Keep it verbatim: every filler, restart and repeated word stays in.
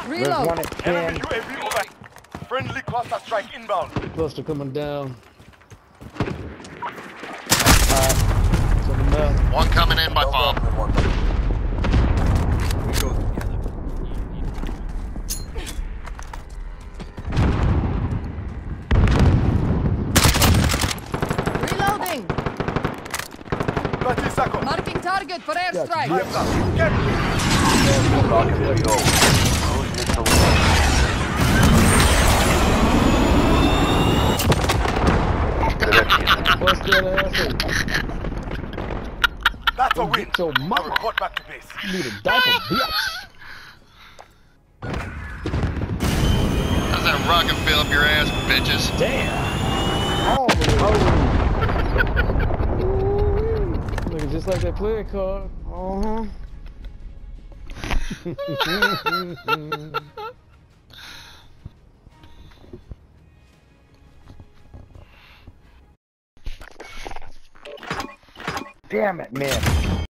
There's one at ten. Enemy U A V over. Friendly cluster strike inbound. Cluster coming down. Alright. Something else. One coming in by bomb. We go together. Reloading. thirty seconds. Marking target for airstrike. Yeah, Time's up. Get me. Bust that ass in. That's a win. Get your I mama. report back to base. You need a diaper, bitch. How's that rocket fill up your ass, bitches? Damn. All the way. Looking just like that player card. Uh-huh. Damn it, man.